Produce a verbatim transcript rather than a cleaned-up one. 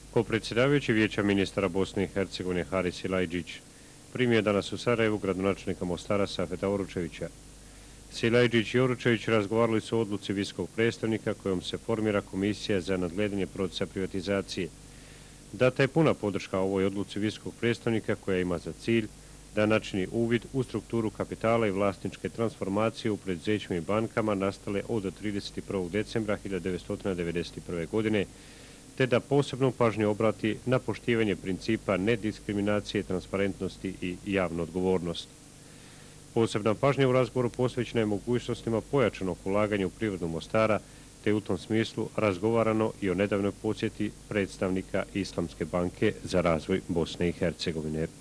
Ko-predsjedavajući Vijeća ministara Bosne i Hercegovine Haris Silajdžić primio danas u Sarajevu gradonačelnika Mostara Safeta Oručevića. Silajdžić i Oručević razgovarali su o odluci visokog predstavnika kojom se formira komisija za nadgledanje procesa privatizacije. Data je puna podrška ovoj odluci visokog predstavnika koja ima za cilj da načini uvid u strukturu kapitala i vlasničke transformacije u preduzećima i bankama nastale od trideset prvog decembra hiljadu devetsto devedeset prve. godine, te da posebnu pažnju obrati na poštivanje principa nediskriminacije, transparentnosti i javnu odgovornost. Posebna pažnja u razgovoru posvećena je mogućnostima pojačanog ulaganja u privredu Mostara, te u tom smislu razgovarano i o nedavnoj posjeti predstavnika Islamske banke za razvoj Bosne i Hercegovine.